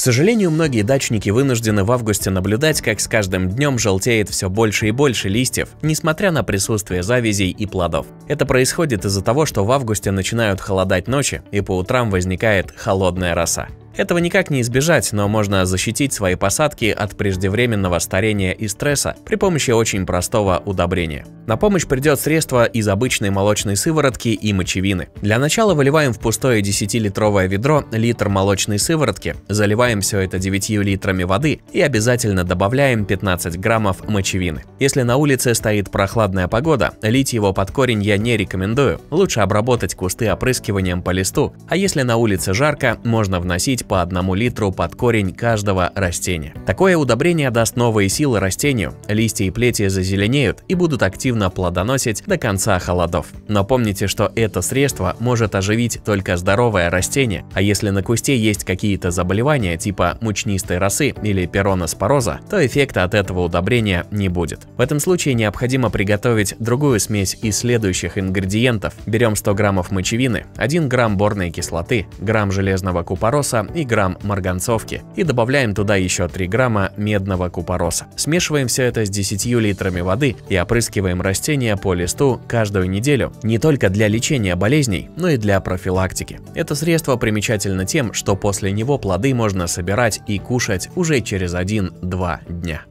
сожалению, многие дачники вынуждены в августе наблюдать, как с каждым днем желтеет все больше и больше листьев, несмотря на присутствие завязей и плодов. Это происходит из-за того, что в августе начинают холодать ночи, и по утрам возникает холодная роса. Этого никак не избежать, но можно защитить свои посадки от преждевременного старения и стресса при помощи очень простого удобрения. На помощь придет средство из обычной молочной сыворотки и мочевины. Для начала выливаем в пустое 10-литровое ведро литр молочной сыворотки, заливаем все это 9 литрами воды и обязательно добавляем 15 граммов мочевины. Если на улице стоит прохладная погода, лить его под корень я не рекомендую, лучше обработать кусты опрыскиванием по листу, а если на улице жарко, можно вносить по 1 литру под корень каждого растения. Такое удобрение даст новые силы растению, листья и плети зазеленеют и будут активно плодоносить до конца холодов. Но помните, что это средство может оживить только здоровое растение, а если на кусте есть какие-то заболевания типа мучнистой росы или пироноспороза, то эффекта от этого удобрения не будет. В этом случае необходимо приготовить другую смесь из следующих ингредиентов. Берем 100 граммов мочевины, 1 грамм борной кислоты, грамм железного купороса и грамм марганцовки и добавляем туда еще 3 грамма медного купороса. Смешиваем все это с 10 литрами воды и опрыскиваем растения по листу каждую неделю, не только для лечения болезней, но и для профилактики. Это средство примечательно тем, что после него плоды можно собирать и кушать уже через 1-2 дня.